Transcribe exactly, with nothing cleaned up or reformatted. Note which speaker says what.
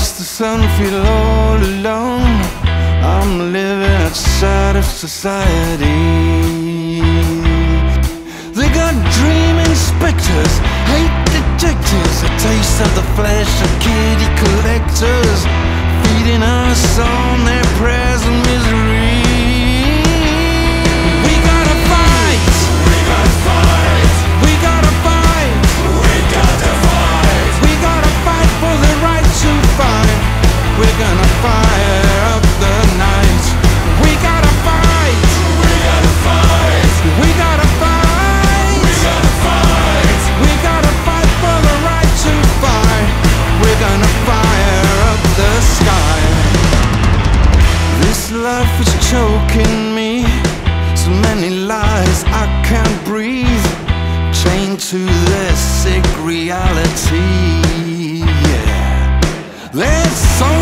Speaker 1: watch the sun feel all alone. I'm living outside of society. They got dream inspectors, hate detectives, a taste of the flesh of kitty collectors, feeding us on their prayers and misery. We gotta fight! We gotta fight! We gotta fight! We gotta fight! We gotta fight for the right to fight. We're gonna fire up the night. We gotta fight! We gotta fight! We gotta fight! We gotta fight! We gotta fight for the right to fight. We're gonna fire up the sky. This life is choking me. So many lies I can't breathe. Chained to this sick reality. Yeah. There's so